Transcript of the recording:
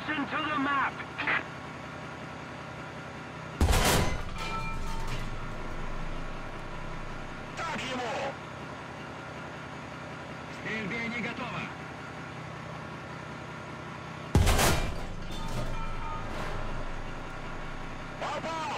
Listen to the map. Так ему! Стрельбе не готово. Попал!